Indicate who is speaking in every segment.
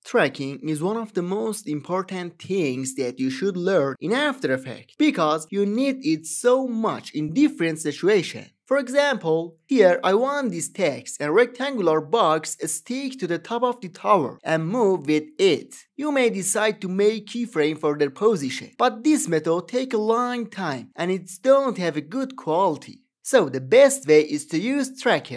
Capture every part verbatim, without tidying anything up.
Speaker 1: Tracking is one of the most important things that you should learn in After Effects because you need it so much in different situations. For example, here I want this text and rectangular box stick to the top of the tower and move with it. You may decide to make keyframe for their position, but this method takes a long time and it don't have a good quality. So the best way is to use Tracker.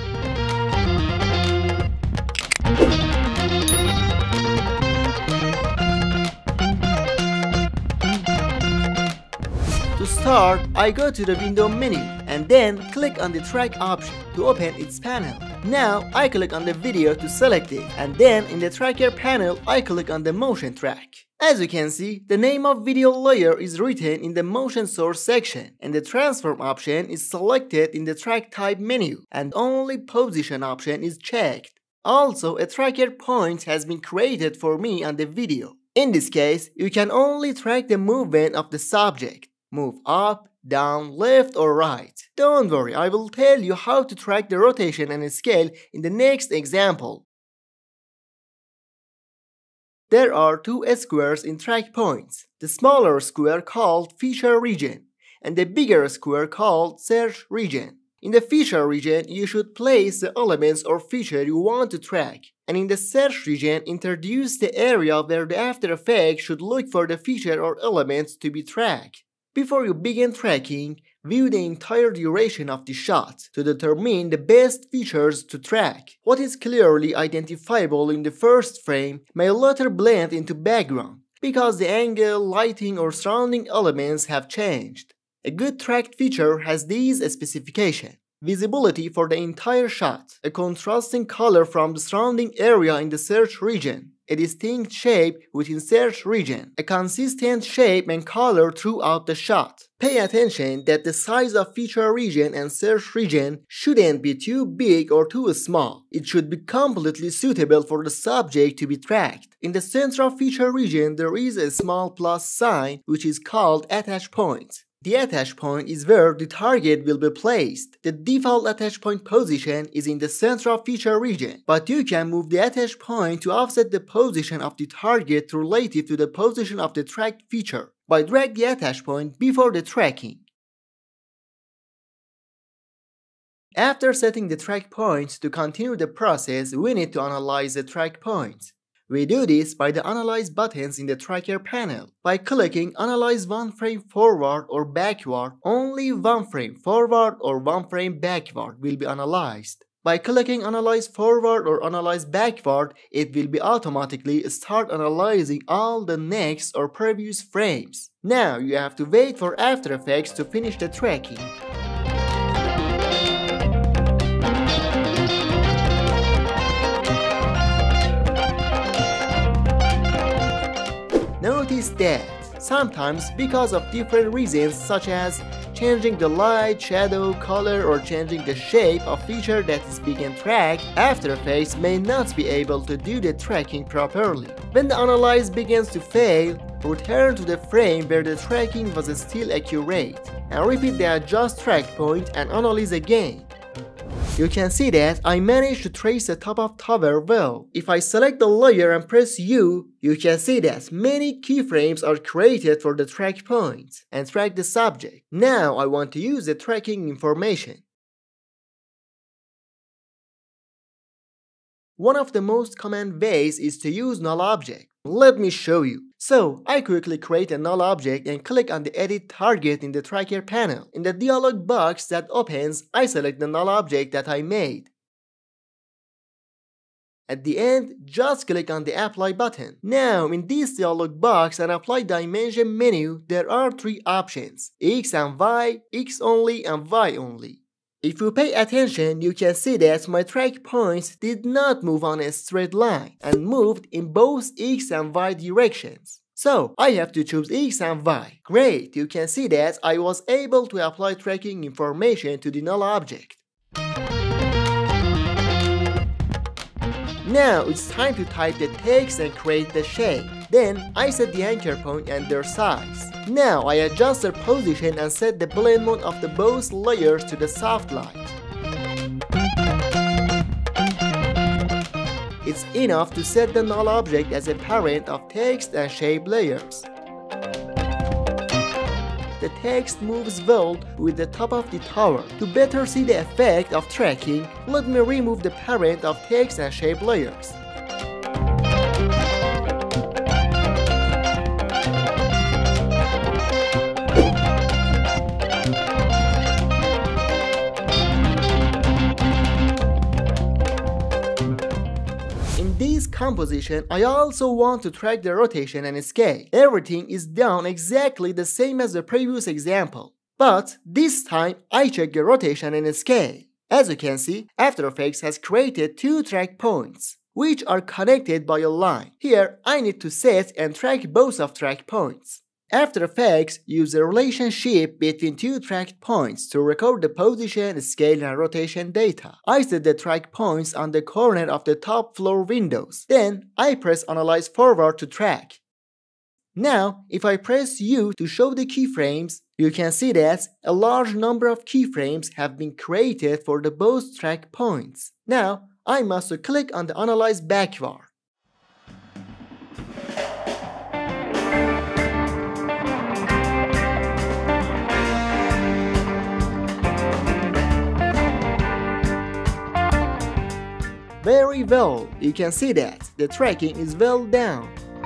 Speaker 1: To start, I go to the window menu and then click on the track option to open its panel. Now I click on the video to select it and then in the tracker panel I click on the motion track. As you can see, the name of video layer is written in the motion source section and the transform option is selected in the track type menu and only position option is checked. Also, a tracker point has been created for me on the video. In this case, you can only track the movement of the subject. Move up, down, left or right. Don't worry, I will tell you how to track the rotation and scale in the next example. There are two squares in track points. The smaller square called feature region and the bigger square called search region. In the feature region, you should place the elements or feature you want to track. And in the search region, introduce the area where the After Effects should look for the feature or elements to be tracked. Before you begin tracking, view the entire duration of the shot to determine the best features to track. What is clearly identifiable in the first frame may later blend into background because the angle, lighting or surrounding elements have changed. A good tracked feature has these specifications: visibility for the entire shot, a contrasting color from the surrounding area in the search region, a distinct shape within search region, a consistent shape and color throughout the shot. Pay attention that the size of feature region and search region shouldn't be too big or too small. It should be completely suitable for the subject to be tracked. In the center of feature region, there is a small plus sign which is called attach point. The attach point is where the target will be placed. The default attach point position is in the center of feature region, but you can move the attach point to offset the position of the target relative to the position of the tracked feature by drag the attach point before the tracking. After setting the track points, to continue the process, we need to analyze the track points. We do this by the Analyze buttons in the Tracker panel. By clicking Analyze one frame forward or backward, only one frame forward or one frame backward will be analyzed. By clicking Analyze forward or Analyze backward, it will be automatically start analyzing all the next or previous frames. Now you have to wait for After Effects to finish the tracking. Notice that sometimes, because of different reasons such as changing the light, shadow, color or changing the shape of feature that is being tracked, After Effects may not be able to do the tracking properly. When the analyze begins to fail, return to the frame where the tracking was still accurate and repeat the adjust track point and analyze again. You can see that I managed to trace the top of tower well. If I select the layer and press U, you can see that many keyframes are created for the track points and track the subject. Now I want to use the tracking information. One of the most common ways is to use null object. Let me show you. So, I quickly create a null object and click on the Edit Target in the Tracker panel. In the dialog box that opens, I select the null object that I made. At the end, just click on the Apply button. Now, in this dialog box and Apply Dimension menu, there are three options: X and Y, X only and Y only. If you pay attention, you can see that my track points did not move on a straight line and moved in both X and Y directions. So, I have to choose X and Y. Great, you can see that I was able to apply tracking information to the null object. Now it's time to type the text and create the shape. Then I set the anchor point and their size. Now I adjust their position and set the blend mode of the both layers to the soft light. it's enough to set the null object as a parent of text and shape layers. The text moves well with the top of the tower. To better see the effect of tracking, let me remove the parent of text and shape layers. In this composition, I also want to track the rotation and scale. Everything is done exactly the same as the previous example, but this time I check the rotation and scale. As you can see, After Effects has created two track points, which are connected by a line. Here, I need to set and track both of track points. After Effects uses a relationship between two track points to record the position, scale, and rotation data. I set the track points on the corner of the top floor windows. Then, I press Analyze Forward to track. Now, if I press U to show the keyframes, you can see that a large number of keyframes have been created for the both track points. Now, I must click on the Analyze Backward. Very well, you can see that the tracking is well done.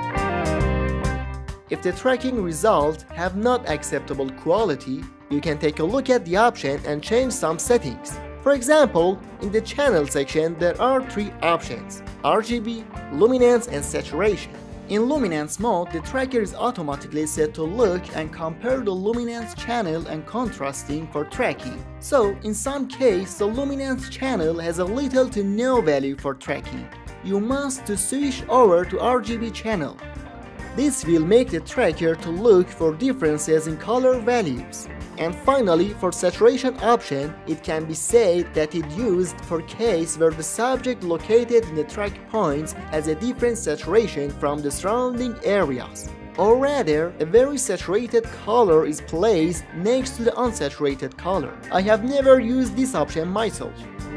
Speaker 1: If the tracking results have not acceptable quality, you can take a look at the option and change some settings. For example, in the channel section there are three options: R G B, luminance, and saturation. In luminance mode, the tracker is automatically set to look and compare the luminance channel and contrasting for tracking. So, in some case, the luminance channel has a little to no value for tracking. You must to switch over to R G B channel. This will make the tracker to look for differences in color values. And finally, for saturation option, it can be said that it used for case where the subject located in the track points has a different saturation from the surrounding areas. Or rather, a very saturated color is placed next to the unsaturated color. I have never used this option myself.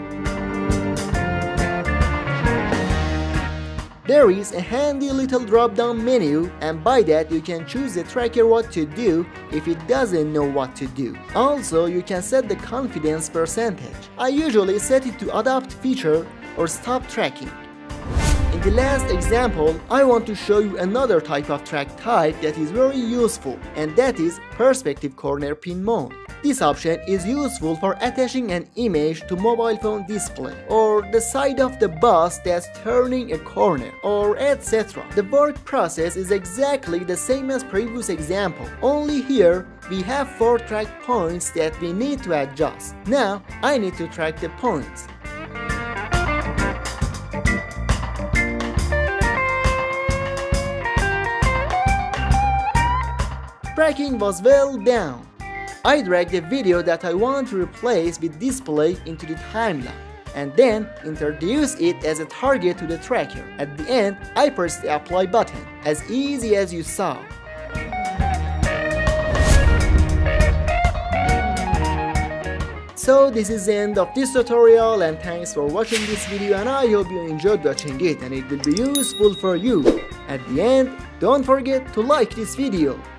Speaker 1: There is a handy little drop-down menu, and by that you can choose the tracker what to do if it doesn't know what to do. Also, you can set the confidence percentage. I usually set it to adopt feature or stop tracking. In the last example, I want to show you another type of track type that is very useful, and that is perspective corner pin mode. This option is useful for attaching an image to mobile phone display, or the side of the bus that's turning a corner, or et cetera. The work process is exactly the same as previous example, only here we have four track points that we need to adjust. Now, I need to track the points. Tracking was well done. I drag the video that I want to replace with display into the timeline, and then introduce it as a target to the tracker. At the end, I press the apply button, as easy as you saw. So this is the end of this tutorial, and thanks for watching this video, and I hope you enjoyed watching it and it will be useful for you. At the end, don't forget to like this video.